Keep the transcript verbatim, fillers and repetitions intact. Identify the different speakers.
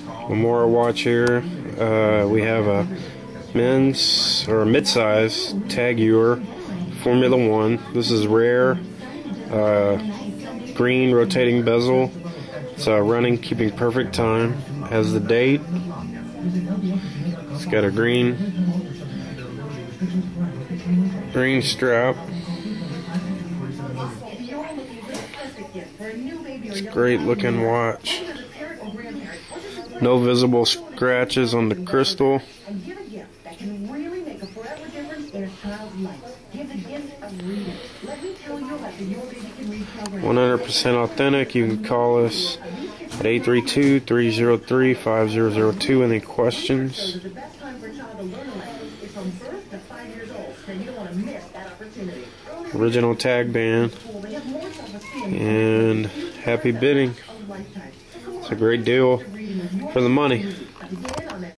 Speaker 1: One more watch here. Uh, we have a men's or a mid-size tag Heuer Formula One. This is rare. Uh, green rotating bezel. It's uh, running, keeping perfect time. Has the date. It's got a green green strap. It's a great looking watch. No visible scratches on the crystal. one hundred percent authentic. You can call us at eight three two, three zero three, five zero zero two. Any questions? Original tag band. And happy bidding. It's a great deal for the money.